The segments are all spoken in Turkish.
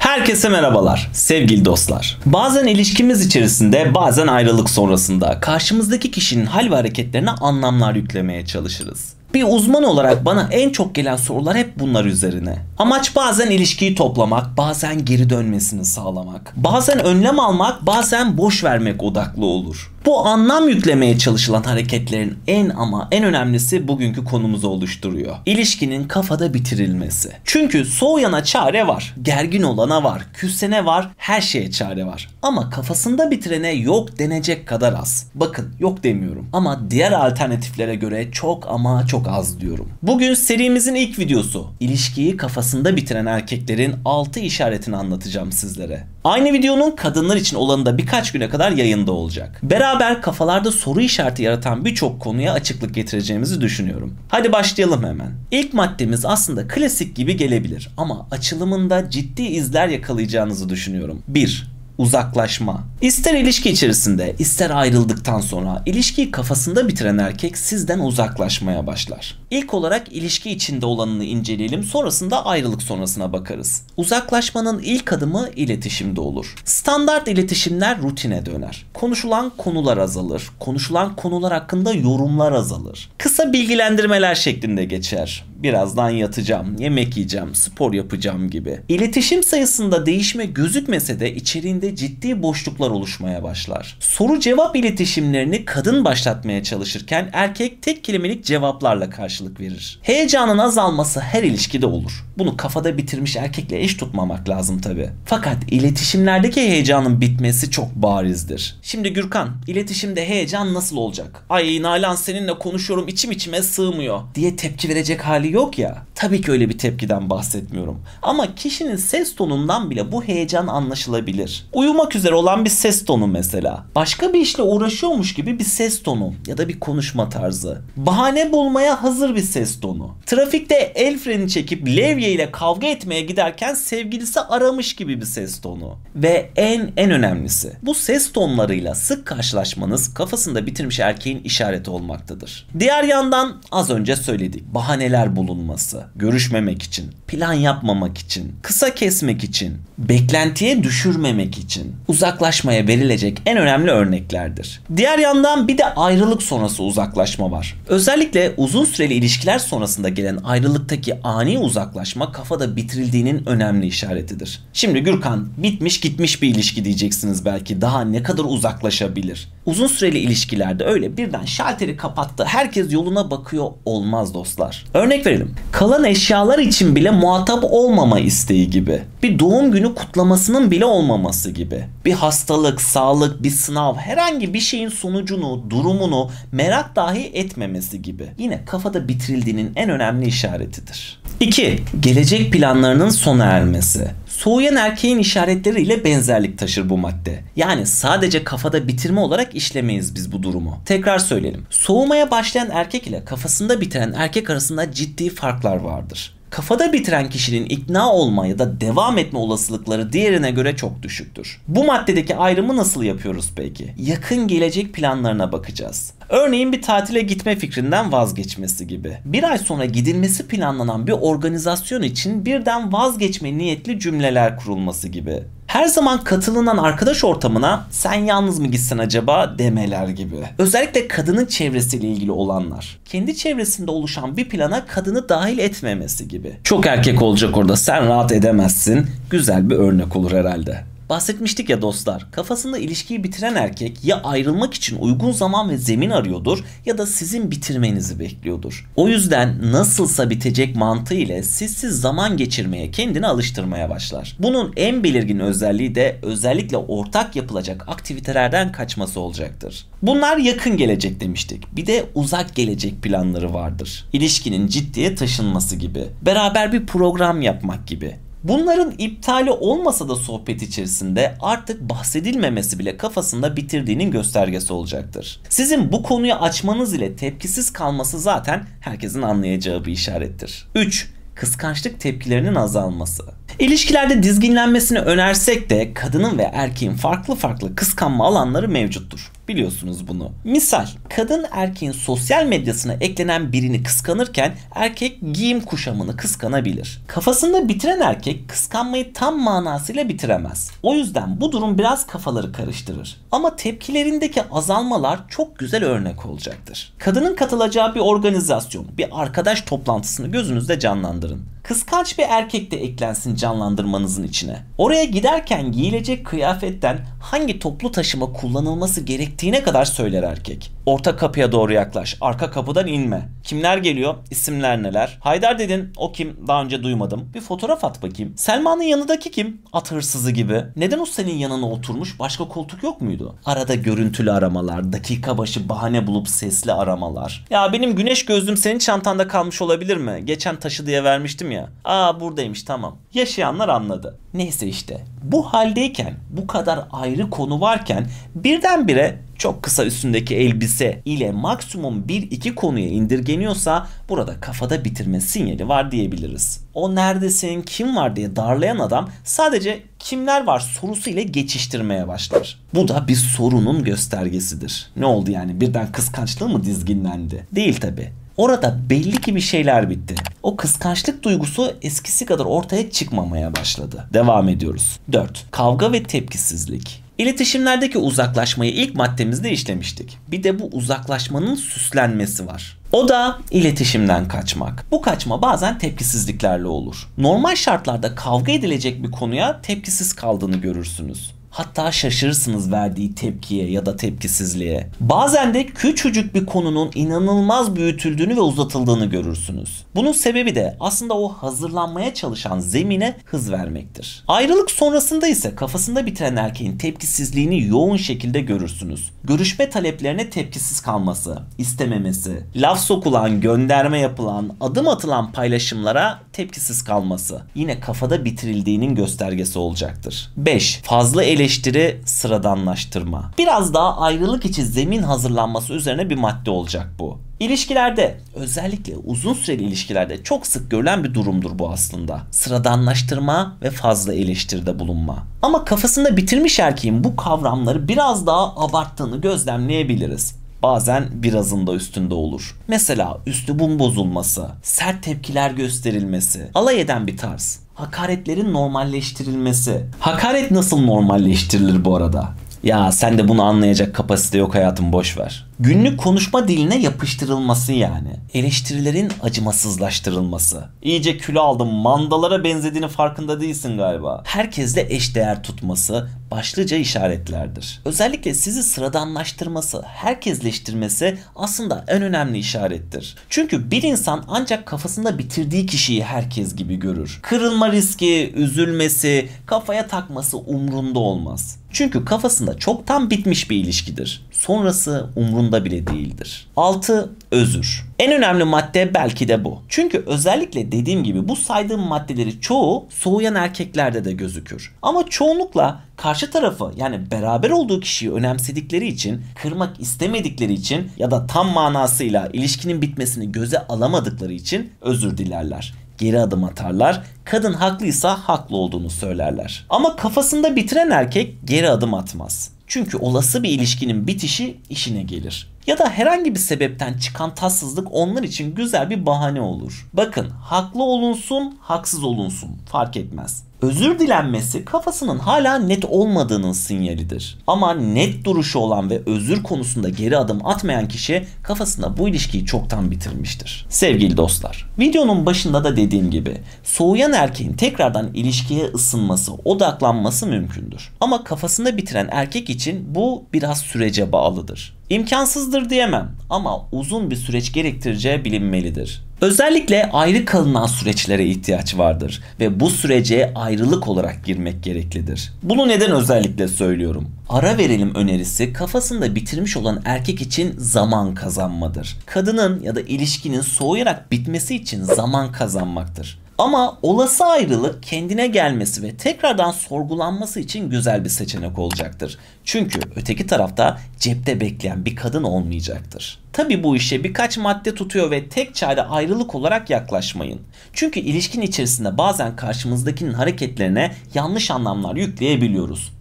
Herkese merhabalar sevgili dostlar. Bazen ilişkimiz içerisinde, bazen ayrılık sonrasında karşımızdaki kişinin hal ve hareketlerine anlamlar yüklemeye çalışırız. Bir uzman olarak bana en çok gelen sorular hep bunlar üzerine. Amaç bazen ilişkiyi toplamak, bazen geri dönmesini sağlamak, bazen önlem almak, bazen boş vermek odaklı olur. Bu anlam yüklemeye çalışılan hareketlerin en önemlisi bugünkü konumuzu oluşturuyor. İlişkinin kafada bitirilmesi. Çünkü soğuyana çare var, gergin olana var, küsene var, her şeye çare var. Ama kafasında bitirene yok denecek kadar az. Bakın yok demiyorum ama diğer alternatiflere göre çok ama çok az diyorum. Bugün serimizin ilk videosu. İlişkiyi kafasında bitiren erkeklerin 6 işaretini anlatacağım sizlere. Aynı videonun kadınlar için olanı da birkaç güne kadar yayında olacak. Beraber kafalarda soru işareti yaratan birçok konuya açıklık getireceğimizi düşünüyorum. Hadi başlayalım hemen. İlk maddemiz aslında klasik gibi gelebilir ama açılımında ciddi izler yakalayacağınızı düşünüyorum. 1. Uzaklaşma. İster ilişki içerisinde, ister ayrıldıktan sonra ilişkiyi kafasında bitiren erkek sizden uzaklaşmaya başlar. İlk olarak ilişki içinde olanını inceleyelim, sonrasında ayrılık sonrasına bakarız. Uzaklaşmanın ilk adımı iletişimde olur. Standart iletişimler rutine döner. Konuşulan konular azalır. Konuşulan konular hakkında yorumlar azalır. Kısa bilgilendirmeler şeklinde geçer. Birazdan yatacağım, yemek yiyeceğim, spor yapacağım gibi. İletişim sayısında değişme gözükmese de içeriğinde ciddi boşluklar oluşmaya başlar. Soru cevap iletişimlerini kadın başlatmaya çalışırken erkek tek kelimelik cevaplarla karşılık verir. Heyecanın azalması her ilişkide olur. Bunu kafada bitirmiş erkekle eş tutmamak lazım tabi. Fakat iletişimlerdeki heyecanın bitmesi çok barizdir. Şimdi Gürkan, iletişimde heyecan nasıl olacak? Ay Nalan, seninle konuşuyorum, içim içime sığmıyor diye tepki verecek hali yok ya. Tabii ki öyle bir tepkiden bahsetmiyorum. Ama kişinin ses tonundan bile bu heyecan anlaşılabilir. Uyumak üzere olan bir ses tonu mesela. Başka bir işle uğraşıyormuş gibi bir ses tonu ya da bir konuşma tarzı. Bahane bulmaya hazır bir ses tonu. Trafikte el freni çekip levye ile kavga etmeye giderken sevgilisi aramış gibi bir ses tonu. Ve en önemlisi, bu ses tonlarıyla sık karşılaşmanız kafasında bitirmiş erkeğin işareti olmaktadır. Diğer yandan az önce söyledik. Bahaneler bulunması, görüşmemek için, plan yapmamak için, kısa kesmek için, beklentiye düşürmemek için uzaklaşmaya verilecek en önemli örneklerdir. Diğer yandan bir de ayrılık sonrası uzaklaşma var. Özellikle uzun süreli ilişkiler sonrasında gelen ayrılıktaki ani uzaklaşma kafada bitirildiğinin önemli işaretidir. Şimdi Gürkan, bitmiş gitmiş bir ilişki diyeceksiniz belki, daha ne kadar uzaklaşabilir? Uzun süreli ilişkilerde öyle birden şalteri kapattı, herkes yoluna bakıyor olmaz dostlar. Örnek verelim. Kalan eşyalar için bile muhatap olmama isteği gibi. Bir doğum günü kutlamasının bile olmaması gibi. Bir hastalık, sağlık, bir sınav, herhangi bir şeyin sonucunu, durumunu merak dahi etmemesi gibi. Yine kafada bitirildiğinin en önemli işaretidir. 2. Gelecek planlarının sona ermesi. Soğuyan erkeğin işaretleriyle benzerlik taşır bu madde. Yani sadece kafada bitirme olarak işlemeyiz biz bu durumu. Tekrar söyleyelim. Soğumaya başlayan erkek ile kafasında bitiren erkek arasında ciddi farklar vardır. Kafada bitiren kişinin ikna olma ya da devam etme olasılıkları diğerine göre çok düşüktür. Bu maddedeki ayrımı nasıl yapıyoruz peki? Yakın gelecek planlarına bakacağız. Örneğin bir tatile gitme fikrinden vazgeçmesi gibi. Bir ay sonra gidilmesi planlanan bir organizasyon için birden vazgeçme niyetli cümleler kurulması gibi. Her zaman katılınan arkadaş ortamına sen yalnız mı gitsen acaba demeler gibi. Özellikle kadının çevresiyle ilgili olanlar. Kendi çevresinde oluşan bir plana kadını dahil etmemesi gibi. Çok erkek olacak orada, sen rahat edemezsin. Güzel bir örnek olur herhalde. Bahsetmiştik ya dostlar, kafasında ilişkiyi bitiren erkek ya ayrılmak için uygun zaman ve zemin arıyordur ya da sizin bitirmenizi bekliyordur. O yüzden nasılsa bitecek mantığı ile sizsiz zaman geçirmeye, kendini alıştırmaya başlar. Bunun en belirgin özelliği de özellikle ortak yapılacak aktivitelerden kaçması olacaktır. Bunlar yakın gelecek demiştik. Bir de uzak gelecek planları vardır. İlişkinin ciddiye taşınması gibi. Beraber bir program yapmak gibi. Bunların iptali olmasa da sohbet içerisinde artık bahsedilmemesi bile kafasında bitirdiğinin göstergesi olacaktır. Sizin bu konuyu açmanız ile tepkisiz kalması zaten herkesin anlayacağı bir işarettir. 3. Kıskançlık tepkilerinin azalması. İlişkilerde dizginlenmesini önersek de kadının ve erkeğin farklı kıskanma alanları mevcuttur. Biliyorsunuz bunu. Misal, kadın erkeğin sosyal medyasına eklenen birini kıskanırken erkek giyim kuşamını kıskanabilir. Kafasında bitiren erkek kıskanmayı tam manasıyla bitiremez. O yüzden bu durum biraz kafaları karıştırır. Ama tepkilerindeki azalmalar çok güzel örnek olacaktır. Kadının katılacağı bir organizasyon, bir arkadaş toplantısını gözünüzde canlandırın. Kıskanç bir erkek de eklensin canlandırmanızın içine. Oraya giderken giyilecek kıyafetten hangi toplu taşıma kullanılması gerektiğine kadar söyler erkek. Orta kapıya doğru yaklaş, arka kapıdan inme. Kimler geliyor? İsimler neler? Haydar dedin, o kim? Daha önce duymadım. Bir fotoğraf at bakayım. Selma'nın yanındaki kim? At hırsızı gibi. Neden o senin yanına oturmuş? Başka koltuk yok muydu? Arada görüntülü aramalar, dakika başı bahane bulup sesli aramalar. Ya benim güneş gözlüğüm senin çantanda kalmış olabilir mi? Geçen taşı diye vermiştim ya. Aa, buradaymış, tamam. Yaşayanlar anladı. Neyse işte. Bu haldeyken, bu kadar ayrı konu varken birdenbire çok kısa üstündeki elbise ile maksimum 1-2 konuya indirgeniyorsa burada kafada bitirme sinyali var diyebiliriz. O neredesin, kim var diye darlayan adam sadece kimler var sorusu ile geçiştirmeye başlar. Bu da bir sorunun göstergesidir. Ne oldu yani, birden kıskançlığı mı dizginlendi? Değil tabi. Orada belli ki bir şeyler bitti. O kıskançlık duygusu eskisi kadar ortaya çıkmamaya başladı. Devam ediyoruz. 4. Kavga ve tepkisizlik. İletişimlerdeki uzaklaşmayı ilk maddemizde işlemiştik. Bir de bu uzaklaşmanın süslenmesi var. O da iletişimden kaçmak. Bu kaçma bazen tepkisizliklerle olur. Normal şartlarda kavga edilecek bir konuya tepkisiz kaldığını görürsünüz. Hatta şaşırırsınız verdiği tepkiye ya da tepkisizliğe. Bazen de küçücük bir konunun inanılmaz büyütüldüğünü ve uzatıldığını görürsünüz. Bunun sebebi de aslında o hazırlanmaya çalışan zemine hız vermektir. Ayrılık sonrasında ise kafasında bitiren erkeğin tepkisizliğini yoğun şekilde görürsünüz. Görüşme taleplerine tepkisiz kalması, istememesi, laf sokulan, gönderme yapılan, adım atılan paylaşımlara tepkisiz kalması yine kafada bitirildiğinin göstergesi olacaktır. 5. Fazla eleştiri, sıradanlaştırma. Biraz daha ayrılık için zemin hazırlanması üzerine bir madde olacak bu. İlişkilerde, özellikle uzun süreli ilişkilerde çok sık görülen bir durumdur bu aslında. Sıradanlaştırma ve fazla eleştiride bulunma. Ama kafasında bitirmiş erkeğin bu kavramları biraz daha abarttığını gözlemleyebiliriz. Bazen birazın da üstünde olur. Mesela üslubun bozulması, sert tepkiler gösterilmesi, alay eden bir tarz, hakaretlerin normalleştirilmesi. Hakaret nasıl normalleştirilir bu arada? Ya sen de bunu anlayacak kapasite yok hayatım, boş ver. Günlük konuşma diline yapıştırılması yani. Eleştirilerin acımasızlaştırılması. İyice kilo aldım, mandalara benzediğini farkında değilsin galiba. Herkesle eşdeğer tutması başlıca işaretlerdir. Özellikle sizi sıradanlaştırması, herkesleştirmesi aslında en önemli işarettir. Çünkü bir insan ancak kafasında bitirdiği kişiyi herkes gibi görür. Kırılma riski, üzülmesi, kafaya takması umrunda olmaz. Çünkü kafasında çoktan bitmiş bir ilişkidir. Sonrası umrunda bile değildir. 6. Özür. En önemli madde belki de bu. Çünkü özellikle dediğim gibi bu saydığım maddeleri çoğu soğuyan erkeklerde de gözükür. Ama çoğunlukla karşı tarafı, yani beraber olduğu kişiyi önemsedikleri için, kırmak istemedikleri için ya da tam manasıyla ilişkinin bitmesini göze alamadıkları için özür dilerler. Geri adım atarlar. Kadın haklıysa haklı olduğunu söylerler. Ama kafasında bitiren erkek geri adım atmaz. Çünkü olası bir ilişkinin bitişi işine gelir. Ya da herhangi bir sebepten çıkan tatsızlık onlar için güzel bir bahane olur. Bakın, haklı olunsun, haksız olunsun fark etmez. Özür dilenmesi kafasının hala net olmadığının sinyalidir. Ama net duruşu olan ve özür konusunda geri adım atmayan kişi kafasında bu ilişkiyi çoktan bitirmiştir. Sevgili dostlar, videonun başında da dediğim gibi soğuyan erkeğin tekrardan ilişkiye ısınması, odaklanması mümkündür. Ama kafasında bitiren erkek için bu biraz sürece bağlıdır. İmkansızdır diyemem ama uzun bir süreç gerektireceği bilinmelidir. Özellikle ayrı kalınan süreçlere ihtiyaç vardır ve bu sürece ayrılık olarak girmek gereklidir. Bunu neden özellikle söylüyorum? Ara verelim önerisi kafasında bitirmiş olan erkek için zaman kazanmadır. Kadının ya da ilişkinin soğuyarak bitmesi için zaman kazanmaktır. Ama olası ayrılık kendine gelmesi ve tekrardan sorgulanması için güzel bir seçenek olacaktır. Çünkü öteki tarafta cepte bekleyen bir kadın olmayacaktır. Tabi bu işe birkaç madde tutuyor ve tek çare ayrılık olarak yaklaşmayın. Çünkü ilişkin içerisinde bazen karşımızdakinin hareketlerine yanlış anlamlar yükleyebiliyoruz.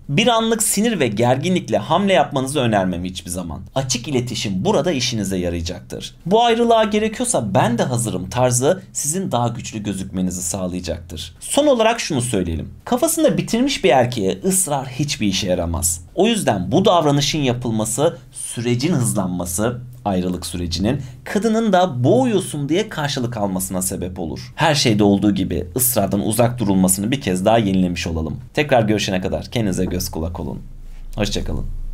Bir anlık sinir ve gerginlikle hamle yapmanızı önermem hiçbir zaman. Açık iletişim burada işinize yarayacaktır. Bu ayrılığa gerekiyorsa ben de hazırım tarzı sizin daha güçlü gözükmenizi sağlayacaktır. Son olarak şunu söyleyelim. Kafasında bitirmiş bir erkeğe ısrar hiçbir işe yaramaz. O yüzden bu davranışın yapılması, sürecin hızlanması, ayrılık sürecinin kadının da boğuyorsun diye karşılık almasına sebep olur. Her şeyde olduğu gibi ısrardan uzak durulmasını bir kez daha yenilemiş olalım. Tekrar görüşene kadar kendinize göz kulak olun. Hoşça kalın.